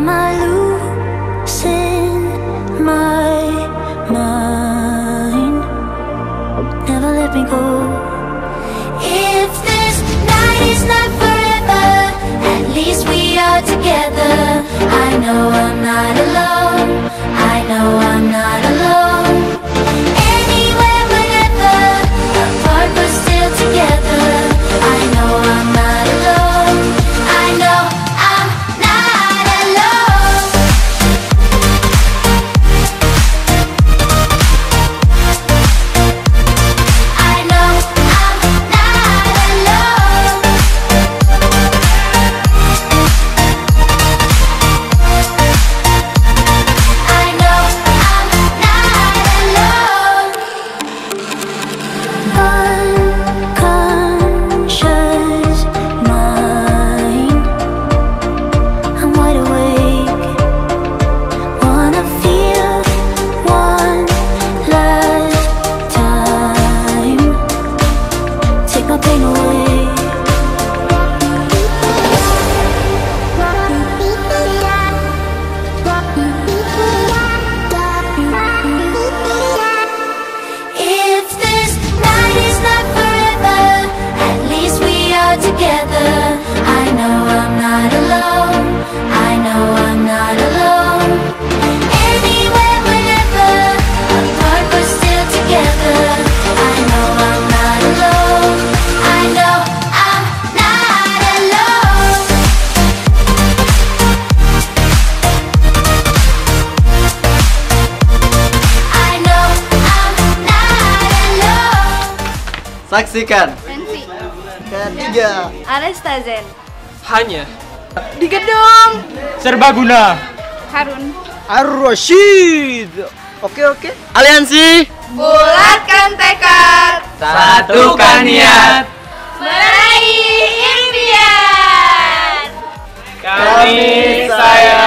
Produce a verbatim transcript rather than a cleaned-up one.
Am I losing my mind? Never let me go. If this night is not forever, at least we are together. I know I'm not alone. I know I'm not alone. Anywhere, whenever, apart but still together. I know I'm not alone. I know I'm not alone. I know I'm not alone. I know I'm not alone. Unconscious mind, I'm wide awake. Wanna feel one last time. Take my pain away. If this night is not forever, at least we are together. I know I'm not alone. I know I'm not alone. Anywhere, whenever, apart but still together. I know I'm not alone. I know I'm not alone. I know I'm not alone. Saksikan Nanti ketiga Anastazen, Hanya di gedung Serbaguna, Harun. Ar-Rashid. Oke oke. Aliansi, Bulatkan tekad, satukan niat. meraih impian. Kami sayang